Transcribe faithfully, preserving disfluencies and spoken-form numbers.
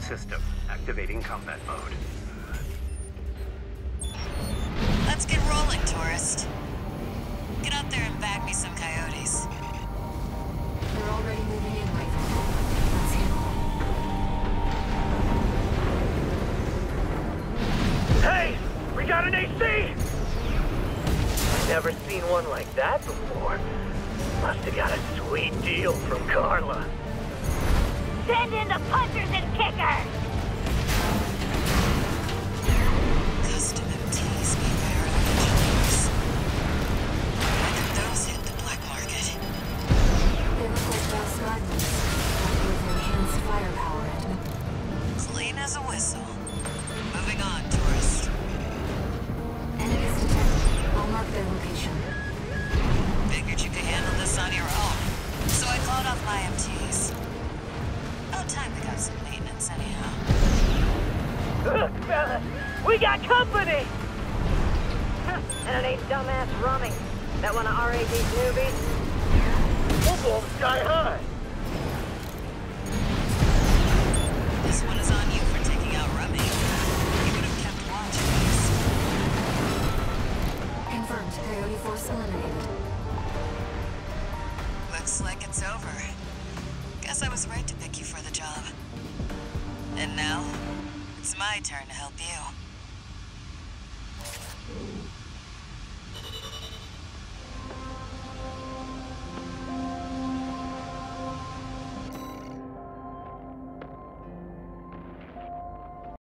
system. Activating combat mode. Let's get rolling, tourist. Get out there and bag me some coyotes. They're already moving in, Raven. Let's handle it. Hey! We got an A C! Never seen one like that before. Must have got a sweet deal from Carla. Send in the punchers and kickers! Custom M Ts made by our own engineers. When did those hit the black market? They look like fast magnets, but with enhanced firepower and... Clean as a whistle. Moving on, tourist. Enemies detected. I'll mark their location. Figured you could handle this on your own. So I called off my M Ts. About time we got some maintenance anyhow. Look, fellas, we got company! And it ain't dumbass Rummy. That one of R A D's newbies. We'll blow the sky high! This one is on you for taking out Rummy. You would have kept watch, please. Confirmed. Coyote force eliminated. Looks like it's over. Guess I was right to pick you for the job. And now, it's my turn to help you.